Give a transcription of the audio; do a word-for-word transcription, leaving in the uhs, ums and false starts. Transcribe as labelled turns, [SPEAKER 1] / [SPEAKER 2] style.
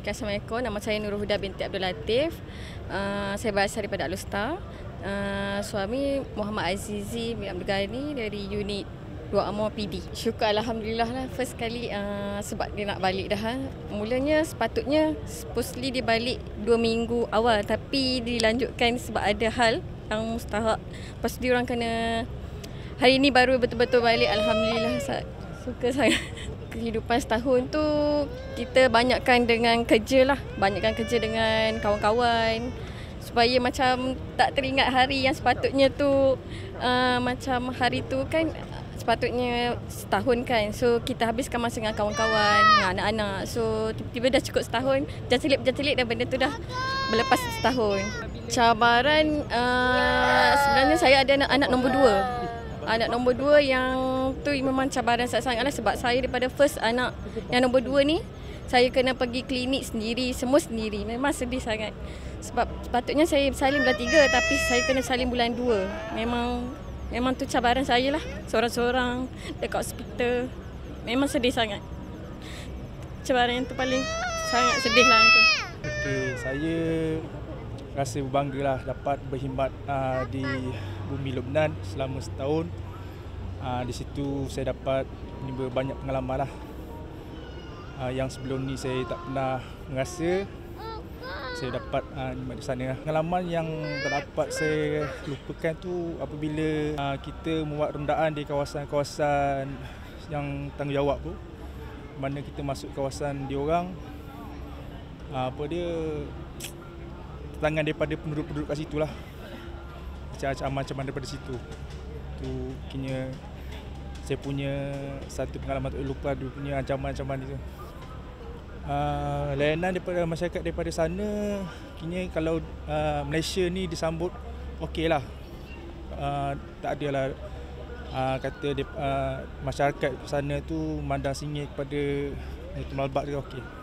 [SPEAKER 1] Assalamualaikum. Nama saya Nurul Huda binti Abdul Latif. Uh, saya berasal daripada Alustar. Uh, suami Muhammad Azizi bin Abdul Ghani dari unit dua Amor P D. Syukur Alhamdulillah lah. First kali uh, sebab dia nak balik dah. Mulanya sepatutnya supposedly dia balik dua minggu awal. Tapi dilanjutkan sebab ada hal yang mustahak. Lepas tu dia orang kena... Hari ni baru betul-betul balik. Alhamdulillah. Suka saya. Kehidupan setahun tu kita banyakkan dengan kerja lah. Banyakkan kerja dengan kawan-kawan. Supaya macam tak teringat hari yang sepatutnya tu uh, macam hari tu kan sepatutnya setahun kan. So kita habiskan masa dengan kawan-kawan, dengan anak-anak. So tiba-tiba dah cukup setahun. Jangan dan benda tu dah berlepas setahun. Cabaran uh, sebenarnya saya ada anak, anak nombor dua. Anak nombor dua yang tu memang cabaran sangat-sangat lah. Sebab saya daripada first anak yang nombor dua ni, saya kena pergi klinik sendiri, semua sendiri. Memang sedih sangat. Sebab sepatutnya saya bersalin bulan tiga tapi saya kena salin bulan dua. Memang memang tu cabaran saya lah. Seorang-seorang dekat hospital. Memang sedih sangat. Cabaran yang tu paling sangat sedih lah itu.
[SPEAKER 2] Okey, saya rasa berbangga lah dapat berkhidmat uh, di bumi Lubnan selama setahun. Uh, di situ saya dapat menimba banyak pengalaman lah. Uh, yang sebelum ni saya tak pernah merasa. Saya dapat uh, di sana. Pengalaman yang tak dapat saya lupakan tu apabila uh, kita membuat rondaan di kawasan-kawasan yang tanggungjawab tu. Mana kita masuk kawasan diorang, uh, apa dia, tangan daripada penduduk-penduduk kat situ lah. Ancaman-ancaman daripada situ. Tu kini saya punya satu pengalaman tak lupa, dia punya ancaman-ancaman itu. Uh, layanan daripada masyarakat daripada sana, kini kalau uh, Malaysia ni disambut okey lah. Uh, tak adalah uh, kata uh, masyarakat sana tu mandang singit kepada Tuan Malbat tu okey.